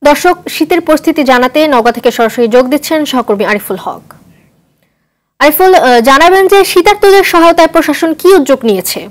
দর্শক, শীতের পরিস্থিতি জানাতে নওগাঁ থেকে সরাসরি যোগ দিচ্ছেন সহকর্মী আরিফুল হক। আরিফুল, জানাবেন যে শীতার্তদের সহায়তায় প্রশাসন কি উদ্যোগ নিয়েছে?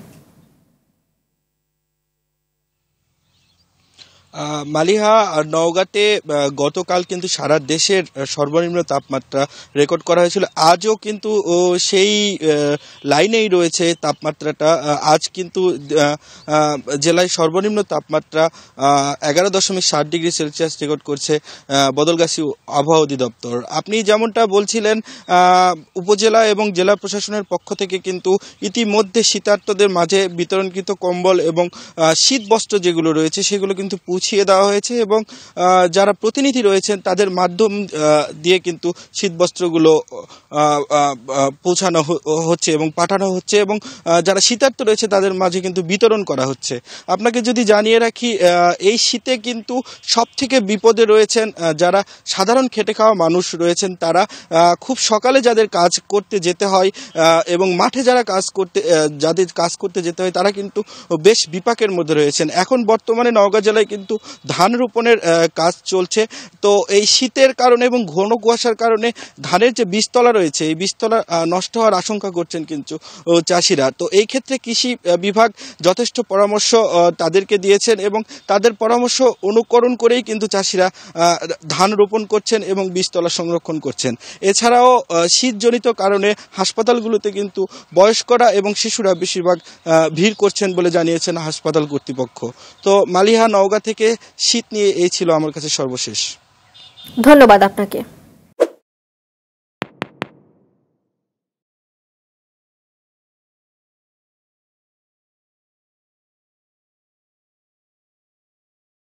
মালিহা, নওগাঁতে গতকাল কিন্তু সারা দেশের সর্বনিম্ন তাপমাত্রা রেকর্ড করা হয়েছিল। আজও কিন্তু সেই লাইনেই রয়েছে তাপমাত্রাটা। আজ কিন্তু জেলায় সর্বনিম্ন তাপমাত্রা 11.7 ডিগ্রি সেলসিয়াস রেকর্ড করছে বদলগাছি আবহাওয়া অধিদপ্তর। আপনি যেমনটা বলছিলেন, উপজেলা এবং জেলা প্রশাসনের পক্ষ থেকে কিন্তু ইতিমধ্যে শীতার্তদের মাঝে বিতরণকৃত কম্বল এবং শীত বস্ত্র যেগুলো রয়েছে সেগুলো কিন্তু পৌঁছিয়ে দেওয়া হয়েছে এবং যারা প্রতিনিধি রয়েছেন তাদের মাধ্যম দিয়ে কিন্তু শীতবস্ত্রগুলো পৌঁছানো হচ্ছে এবং পাঠানো হচ্ছে এবং যারা শীতার্ত রয়েছে তাদের মাঝে কিন্তু বিতরণ করা হচ্ছে। আপনাকে যদি জানিয়ে রাখি, এই শীতে কিন্তু সব থেকে বিপদে রয়েছেন যারা সাধারণ খেটে খাওয়া মানুষ রয়েছেন। তারা খুব সকালে যাদের কাজ করতে যেতে হয় এবং মাঠে যাদের কাজ করতে যেতে হয় তারা কিন্তু বেশ বিপাকের মধ্যে রয়েছেন। এখন বর্তমানে নওগাঁ জেলায় কিন্তু ধান রোপণের কাজ চলছে। তো এই শীতের কারণে এবং ঘন কুয়াশার কারণে ধানের যে বীজতলা রয়েছে এই বীজতলা নষ্ট হওয়ার আশঙ্কা করছেন কিন্তু চাষিরা। তো এই ক্ষেত্রে কৃষি বিভাগ যথেষ্ট পরামর্শ তাদেরকে দিয়েছেন এবং তাদের পরামর্শ অনুকরণ করেই কিন্তু চাষিরা ধান রোপণ করছেন এবং বীজতলা সংরক্ষণ করছেন। এছাড়াও শীতজনিত কারণে হাসপাতালগুলোতে কিন্তু বয়স্করা এবং শিশুরা বেশিরভাগ ভিড় করছেন বলে জানিয়েছেন হাসপাতাল কর্তৃপক্ষ। তো মালিহা, নওগাঁ থেকে শীত নিয়ে এই ছিল আমার কাছে সর্বশেষ। ধন্যবাদ আপনাকে।